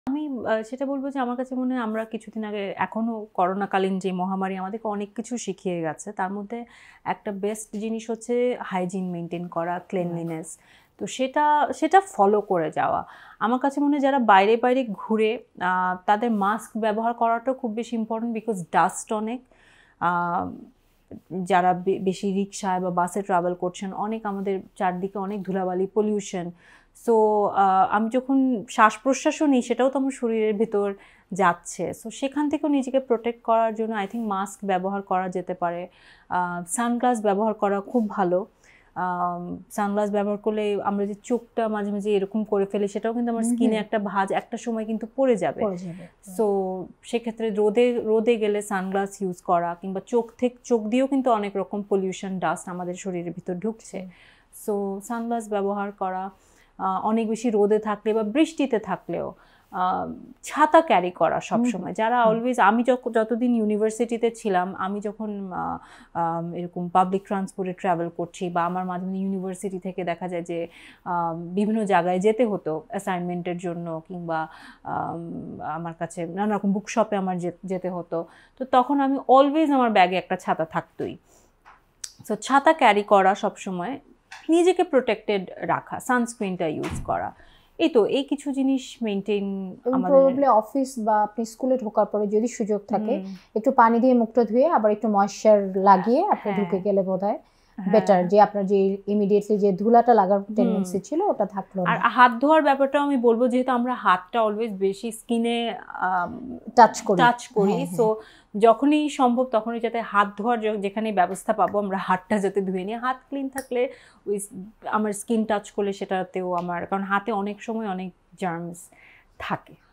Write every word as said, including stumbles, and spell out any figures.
আমি সেটা বলবো যে আমার কাছে মনে হয় আমরা কিছুদিন আগে এখনো করোনাকালীন যে মহামারী আমাদেরকে অনেক কিছু শিখিয়ে গেছে, তার মধ্যে একটা বেস্ট জিনিস হচ্ছে হাইজিন মেনটেন করা, ক্লিনলিনেস। তো সেটা সেটা ফলো করে যাওয়া আমার কাছে মনে হয় যারা বাইরে বাইরে ঘুরে তাদের মাস্ক ব্যবহার করাটাও খুব বেশি ইম্পর্টেন্ট, বিকজ ডাস্ট অনেক, যারা বেশি রিক্সায় বা বাসে ট্রাভেল করছেন অনেক আমাদের চারদিকে অনেক ধুলাবালি, পলিউশন। সো আমি যখন শ্বাস প্রশ্বাসও নিই সেটাও তো আমার শরীরের ভিতর যাচ্ছে। সো সেখান থেকেও নিজেকে প্রোটেক্ট করার জন্য আই থিঙ্ক মাস্ক ব্যবহার করা যেতে পারে। সানগ্লাস ব্যবহার করা খুব ভালো। সানগ্লাস ব্যবহার করলে আমরা যে চোখটা মাঝে মাঝে এরকম করে ফেলি সেটাও কিন্তু আমার স্কিনে একটা ভাঁজ একটা সময় কিন্তু পড়ে যাবে। সো সেক্ষেত্রে রোদে রোদে গেলে সানগ্লাস ইউজ করা, কিংবা চোখ থেকে চোখ দিয়েও কিন্তু অনেক রকম পলিউশন ডাস্ট আমাদের শরীরের ভিতর ঢুকছে। সো সানগ্লাস ব্যবহার করা, অনেক বেশি রোদে থাকলে বা বৃষ্টিতে থাকলেও ছাতা ক্যারি করা সবসময়। যারা অলওয়েজ, আমি যতদিন ইউনিভার্সিটিতে ছিলাম, আমি যখন এরকম পাবলিক ট্রান্সপোর্টে ট্রাভেল করছি বা আমার মাঝে মাঝে ইউনিভার্সিটি থেকে দেখা যায় যে বিভিন্ন জায়গায় যেতে হতো অ্যাসাইনমেন্টের জন্য, কিংবা আমার কাছে নানা রকম বুকশপে আমার যেতে হতো, তো তখন আমি অলওয়েজ আমার ব্যাগে একটা ছাতা থাকতোই। সো ছাতা ক্যারি করা সবসময়, নিজেকে প্রোটেক্টেড রাখা, সানস্ক্রিনটা ইউজ করা, এই তো এই কিছু জিনিস মেইনটেইন। প্রবাবলি অফিস বা আপনি স্কুলে ঢোকার পরে যদি সুযোগ থাকে একটু পানি দিয়ে মুখটা ধুয়ে আবার একটু ময়েশ্চার লাগিয়ে আপনি ঢুকে গেলে বোধহয় বেটার, যে আপনার যে ইমিডিয়েটলি যে ধুলাটা লাগার টেন্ডেন্সি ছিল ওটা থাকলো। আর হাত ধোয়ার ব্যাপারটাও আমি বলবো, যেহেতু আমরা হাতটা অলওয়েজ বেশি স্কিনে টাচ করি টাচ করি সো যখনই সম্ভব তখনই যাতে হাত ধোয়ার যেখানে ব্যবস্থা পাবো আমরা হাতটা যাতে ধুয়ে নিই। হাত ক্লিন থাকলে ওই আমার স্কিন টাচ করলে সেটাতেও আমার, কারণ হাতে অনেক সময় অনেক জার্মস থাকে।